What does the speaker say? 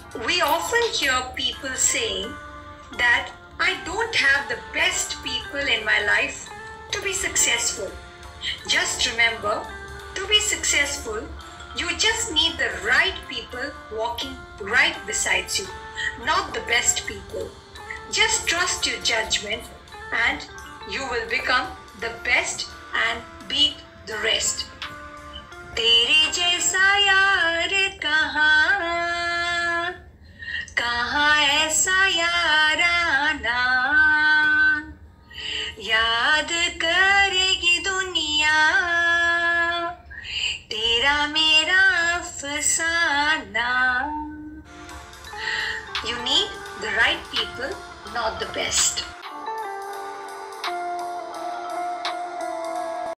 We often hear people saying that I don't have the best people in my life to be successful. Just remember, to be successful, you just need the right people walking right beside you, not the best people. Just trust your judgment and you will become the best and beat the rest. तेरे जैसा यार कहाँ ऐसा याराना, याद करेगी दुनिया तेरा मेरा फसाना. You need the right people, not the best.